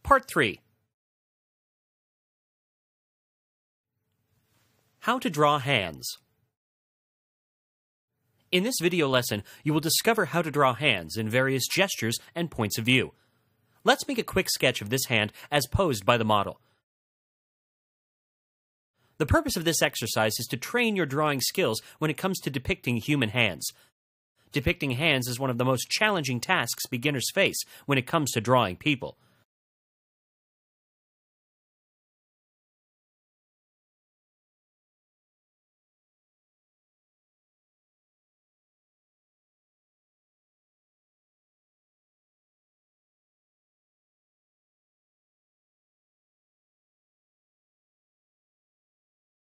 Part 3. How to draw hands. In this video lesson, you will discover how to draw hands in various gestures and points of view. Let's make a quick sketch of this hand as posed by the model. The purpose of this exercise is to train your drawing skills when it comes to depicting human hands. Depicting hands is one of the most challenging tasks beginners face when it comes to drawing people.